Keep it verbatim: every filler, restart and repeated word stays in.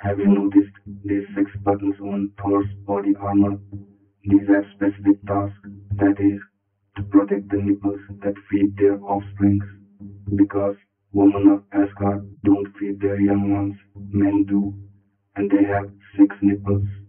Have you noticed these six buttons on Thor's body armor? These have specific tasks, that is, to protect the nipples that feed their offsprings. Because women of Asgard don't feed their young ones, men do, and they have six nipples.